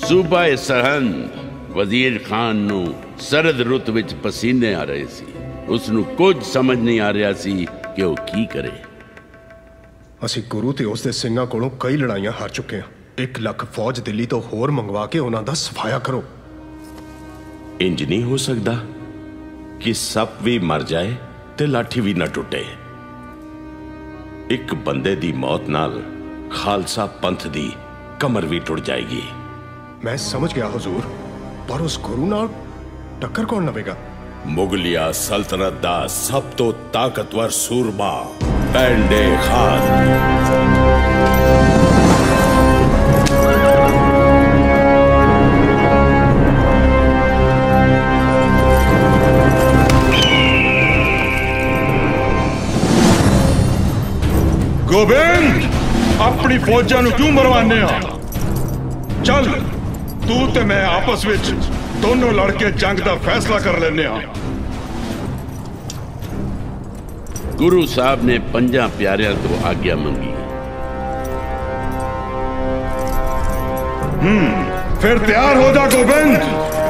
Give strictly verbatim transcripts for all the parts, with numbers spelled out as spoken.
सूबा सरहंद वजीर खान नू सरद रुत विच पसीने आ रहे सी। उसनू कुछ समझ नहीं आ रहा सी कि वो की करे। असी गुरु ते उसदे सिंघां कोलों कई लड़ाइयां हार चुके हैं। एक लख फौज दिल्ली तो होर मंगवा के उन्हां दा सफाया करो। इंज नहीं हो सकता कि सप भी मर जाए ते लाठी भी न टुटे। एक बंदे दी मौत नाल खालसा पंथ दी कमर भी टुट जाएगी। मैं समझ गया हुजूर, पर उस गुरु नाल टक्कर कौन लवेगा? मुगलिया सल्तनत दा सब तो ताकतवर सूरमा पेंडे खान। गोबिंद, अपनी फौजां नू क्यों मरवाने आ? चल तू ते मैं आपस विच दोनों लड़के जंग दा फैसला कर लेने आ। गुरु साहब ने पंजा प्यारियां तो आज्ञा मंगी। हम्म फिर तैयार हो जा गोबिंद।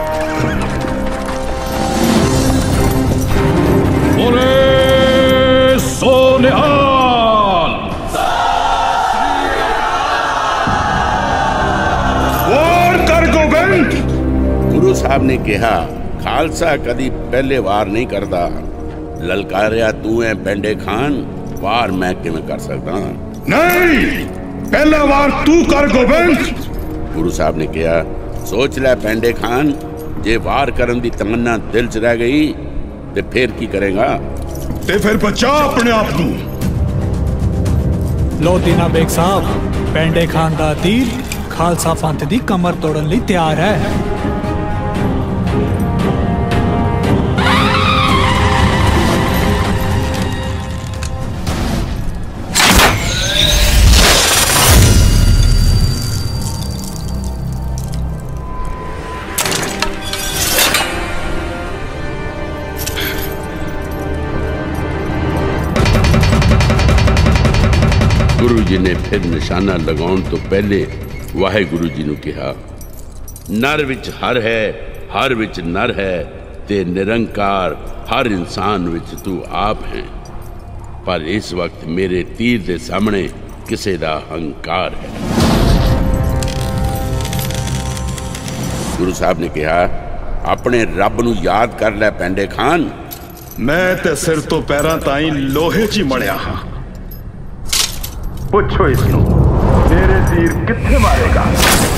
बोले सोनिहाल। गुरु साहब ने कहा, खालसा कदी पहले वार नहीं करता। ललकारिया तू है पेंडे खान, वार मैं किवें कर सकता? नहीं, पहला वार तू कर गोबिंद। गुरु साहब ने कहा, सोच ले पेंडे खान, जे वार करन दी तमन्ना दिल च रह गई ते फिर की करेगा? ते फिर बचा अपने आप को। लो दीना बेग साहब, पेंडे खान दा तीर खालसा पंथ दी कमर तोड़न लई तैयार है। गुरु जी ने फिर निशाना लगाउण तो पहले वाहे गुरु जी ने कहा, नर विच हर है, हर विच नर है, ते निरंकार हर इंसान विच तू आप है। पर इस वक्त मेरे तीर दे सामने किसे दा हंकार है। गुरु साहब ने कहा, अपने रब नू याद कर ले पेंडे खान। मैं ते सिर तो पैरां ताईं लोहे च मड़िया हाँ। पुछो इसनू, मेरे तीर कित्थे मारेगा?